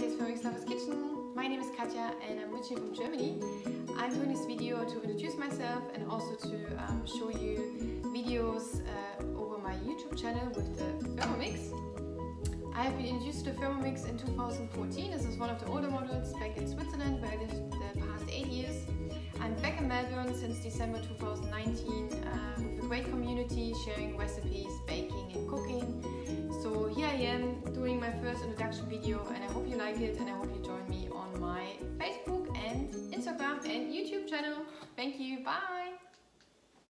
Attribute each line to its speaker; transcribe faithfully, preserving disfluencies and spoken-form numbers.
Speaker 1: is Thermomix Lover's Kitchen. My name is Katja and I'm reaching from Germany. I'm doing this video to introduce myself and also to um, show you videos uh, over my YouTube channel with the Thermomix. I have been introduced to the Thermomix in two thousand fourteen. This is one of the older models back in Switzerland where I lived the past eight years. I'm back in Melbourne since December two thousand nineteen uh, with a great community sharing recipes, baking and cooking. So here I am doing my first introduction video and I hope you like it and I hope you join me on my Facebook and Instagram and YouTube channel. Thank you, bye!